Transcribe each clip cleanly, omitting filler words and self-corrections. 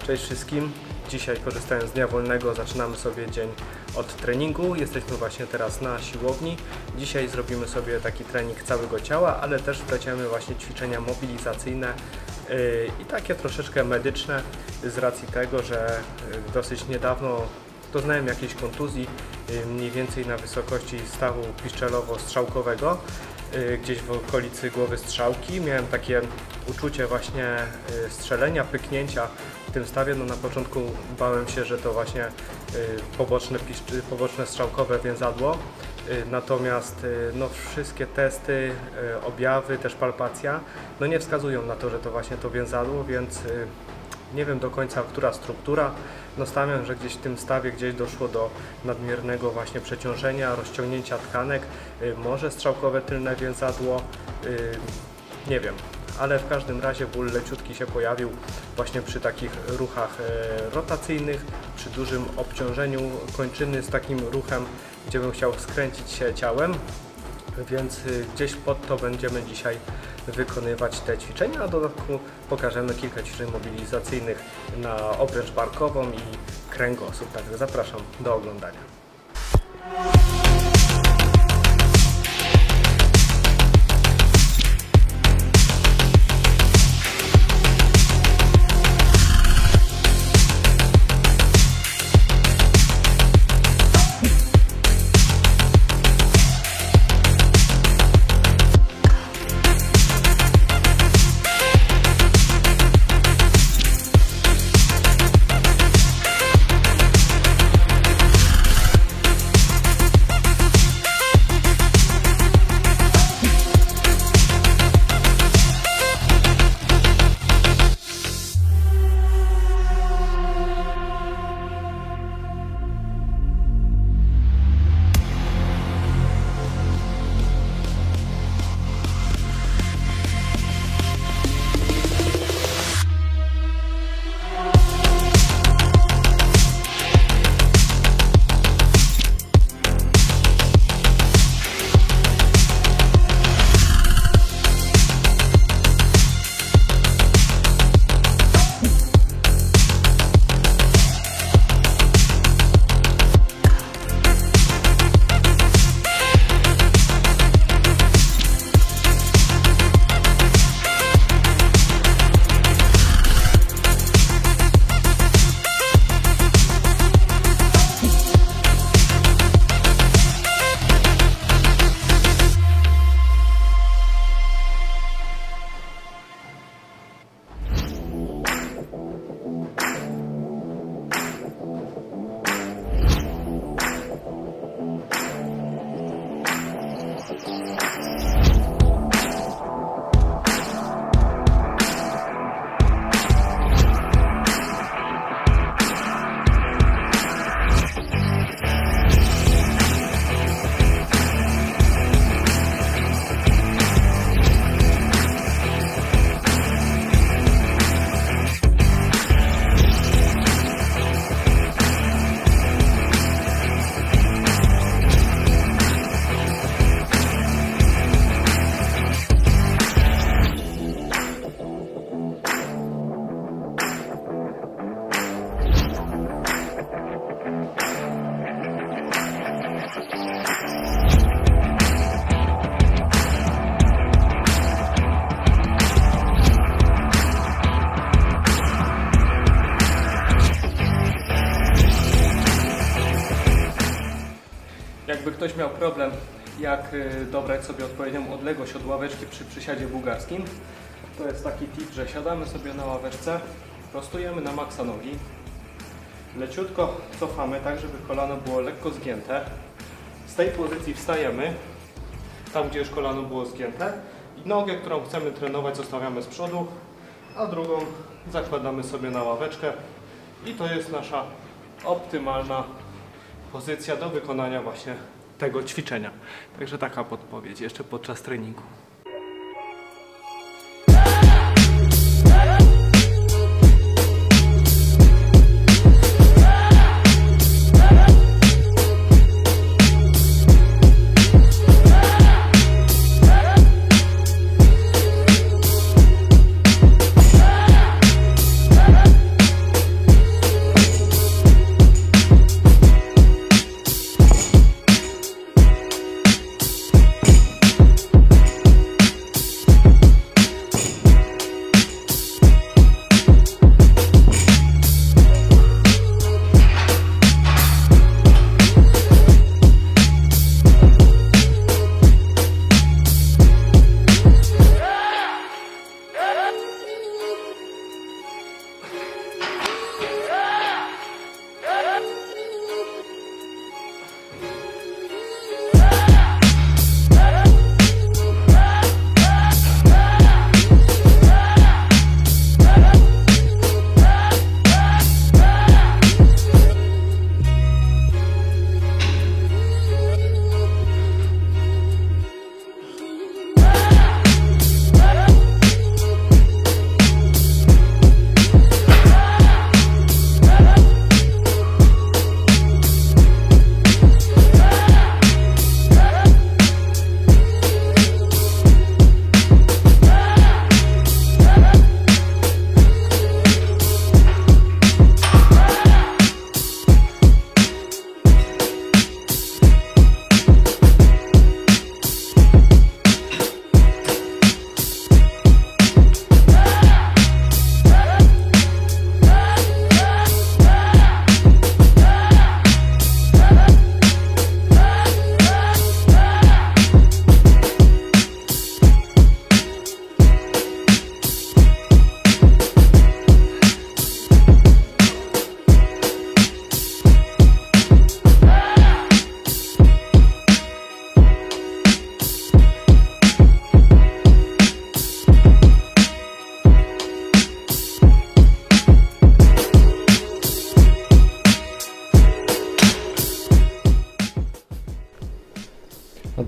Cześć wszystkim. Dzisiaj, korzystając z dnia wolnego, zaczynamy sobie dzień od treningu. Jesteśmy właśnie teraz na siłowni. Dzisiaj zrobimy sobie taki trening całego ciała, ale też wpleciemy właśnie ćwiczenia mobilizacyjne i takie troszeczkę medyczne z racji tego, że dosyć niedawno doznałem jakiejś kontuzji, mniej więcej na wysokości stawu piszczelowo-strzałkowego, gdzieś w okolicy głowy strzałki. Miałem takie uczucie właśnie strzelenia, pyknięcia w tym stawie. No na początku bałem się, że to właśnie poboczne strzałkowe więzadło. Natomiast no, wszystkie testy, objawy, też palpacja no, nie wskazują na to, że to właśnie to więzadło, więc nie wiem do końca, która struktura. No stawiam, że gdzieś w tym stawie doszło do nadmiernego właśnie przeciążenia, rozciągnięcia tkanek, może strzałkowe tylne więzadło, nie wiem. Ale w każdym razie ból leciutki się pojawił właśnie przy takich ruchach rotacyjnych, przy dużym obciążeniu kończyny z takim ruchem, gdzie bym chciał skręcić się ciałem. Więc gdzieś pod to będziemy dzisiaj wykonywać te ćwiczenia, a w dodatku pokażemy kilka ćwiczeń mobilizacyjnych na obręcz barkową i kręgosłup. Także zapraszam do oglądania. Jakby ktoś miał problem, jak dobrać sobie odpowiednią odległość od ławeczki przy przysiadzie bułgarskim, to jest taki tip, że siadamy sobie na ławeczce, prostujemy na maksa nogi, leciutko cofamy tak, żeby kolano było lekko zgięte. Z tej pozycji wstajemy, tam gdzie już kolano było zgięte, i nogę, którą chcemy trenować, zostawiamy z przodu, a drugą zakładamy sobie na ławeczkę i to jest nasza optymalna pozycja do wykonania właśnie tego ćwiczenia. Także taka podpowiedź jeszcze podczas treningu.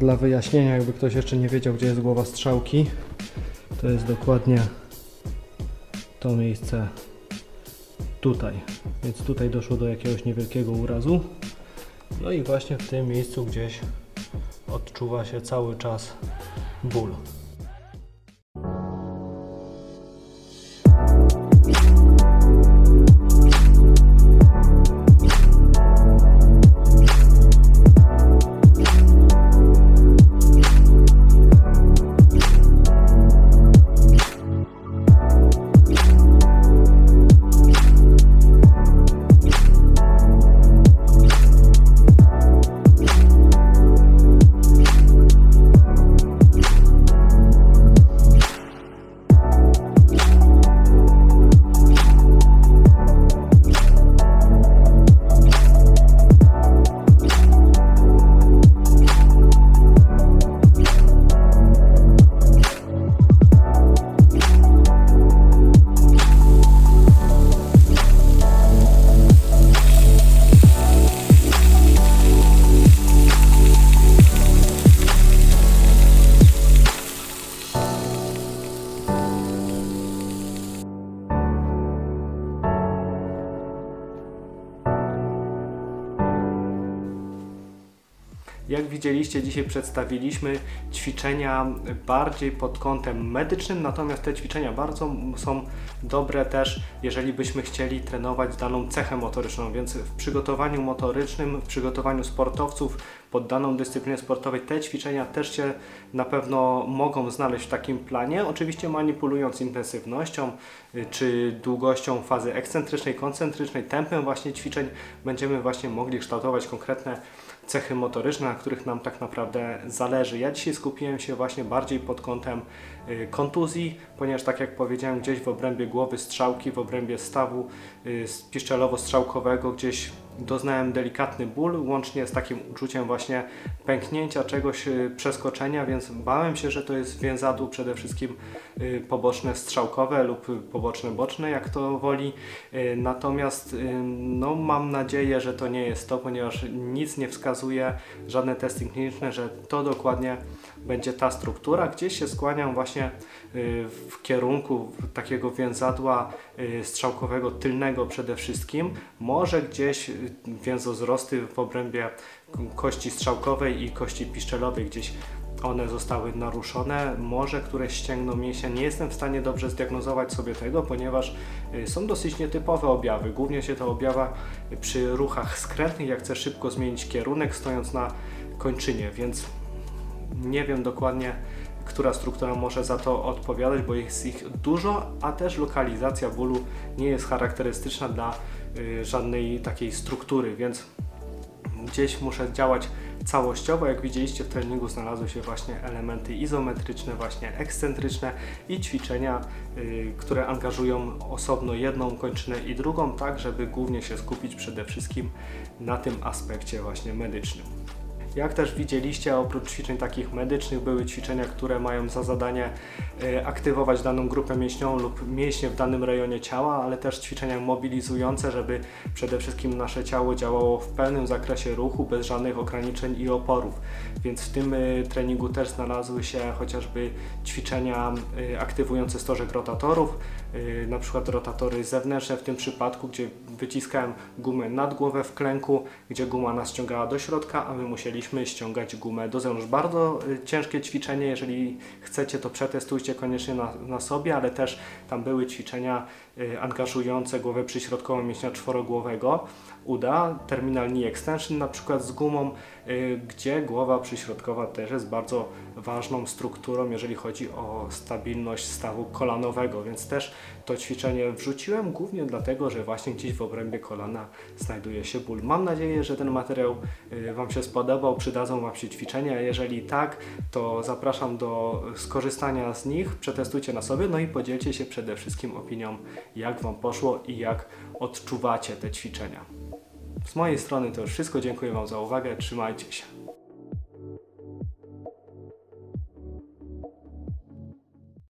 dla wyjaśnienia, jakby ktoś jeszcze nie wiedział, gdzie jest głowa strzałki, to jest dokładnie to miejsce tutaj. Więc tutaj doszło do jakiegoś niewielkiego urazu. No i właśnie w tym miejscu gdzieś odczuwa się cały czas ból. Jak widzieliście, dzisiaj przedstawiliśmy ćwiczenia bardziej pod kątem medycznym, natomiast te ćwiczenia bardzo są dobre też, jeżeli byśmy chcieli trenować daną cechę motoryczną, więc w przygotowaniu motorycznym, w przygotowaniu sportowców pod daną dyscyplinę sportową, te ćwiczenia też się na pewno mogą znaleźć w takim planie, oczywiście manipulując intensywnością czy długością fazy ekscentrycznej, koncentrycznej, tempem właśnie ćwiczeń będziemy właśnie mogli kształtować konkretne cechy motoryczne, na których nam tak naprawdę zależy. Ja dzisiaj skupiłem się właśnie bardziej pod kątem kontuzji, ponieważ tak jak powiedziałem, gdzieś w obrębie głowy strzałki, w obrębie stawu piszczelowo-strzałkowego gdzieś doznałem delikatny ból, łącznie z takim uczuciem właśnie pęknięcia czegoś, przeskoczenia, więc bałem się, że to jest więzadło przede wszystkim poboczne strzałkowe lub poboczne boczne, jak to woli. Natomiast no, mam nadzieję, że to nie jest to, ponieważ nic nie wskazuje, żadne testy kliniczne, że to dokładnie będzie ta struktura. Gdzieś się skłaniam właśnie w kierunku takiego więzadła strzałkowego tylnego przede wszystkim. Może gdzieś więzozrosty w obrębie kości strzałkowej i kości piszczelowej, gdzieś one zostały naruszone, może któreś ścięgno mięsia. Nie jestem w stanie dobrze zdiagnozować sobie tego, ponieważ są dosyć nietypowe objawy. Głównie się to objawia przy ruchach skrętnych, jak chcę szybko zmienić kierunek, stojąc na kończynie, więc nie wiem dokładnie, która struktura może za to odpowiadać, bo jest ich dużo, a też lokalizacja bólu nie jest charakterystyczna dla żadnej takiej struktury, więc gdzieś muszę działać całościowo. Jak widzieliście, w treningu znalazły się właśnie elementy izometryczne, właśnie ekscentryczne i ćwiczenia, które angażują osobno jedną kończynę i drugą, tak żeby głównie się skupić przede wszystkim na tym aspekcie właśnie medycznym. Jak też widzieliście, oprócz ćwiczeń takich medycznych były ćwiczenia, które mają za zadanie aktywować daną grupę mięśniową lub mięśnie w danym rejonie ciała, ale też ćwiczenia mobilizujące, żeby przede wszystkim nasze ciało działało w pełnym zakresie ruchu, bez żadnych ograniczeń i oporów. Więc w tym treningu też znalazły się chociażby ćwiczenia aktywujące stożek rotatorów, na przykład rotatory zewnętrzne w tym przypadku, gdzie wyciskałem gumę nad głowę w klęku, gdzie guma nas ściągała do środka, a my musieliśmy ściągać gumę do zewnątrz. Bardzo ciężkie ćwiczenie, jeżeli chcecie, to przetestujcie koniecznie na sobie, ale też tam były ćwiczenia angażujące głowę przyśrodkową mięśnia czworogłowego uda, terminal knee extension na przykład z gumą, gdzie głowa przyśrodkowa też jest bardzo ważną strukturą, jeżeli chodzi o stabilność stawu kolanowego, więc też to ćwiczenie wrzuciłem głównie dlatego, że właśnie gdzieś w obrębie kolana znajduje się ból. Mam nadzieję, że ten materiał Wam się spodobał, przydadzą Wam się ćwiczenia. Jeżeli tak, to zapraszam do skorzystania z nich, przetestujcie na sobie, no i podzielcie się przede wszystkim opinią, jak Wam poszło i jak odczuwacie te ćwiczenia. Z mojej strony to już wszystko. Dziękuję Wam za uwagę. Trzymajcie się.